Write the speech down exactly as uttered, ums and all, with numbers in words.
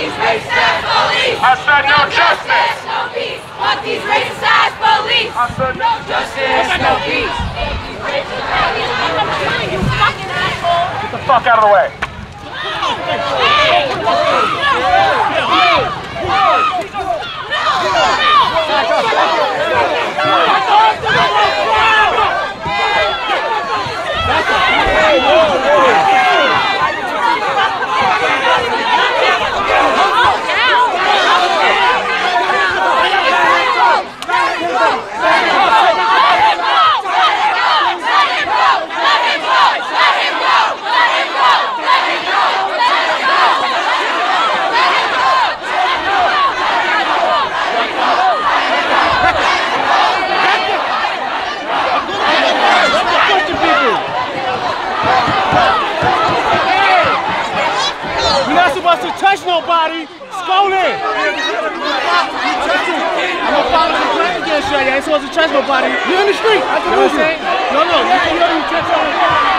these racist ass police. I said no justice. No peace. Fuck these racist ass police. I said no justice, no peace. Get the fuck out of the way. Touch nobody, scold in. I'm gonna file a complaint against you. I ain't supposed to touch nobody. You're in the street. You know what I'm saying? No, no. You, you, you touch on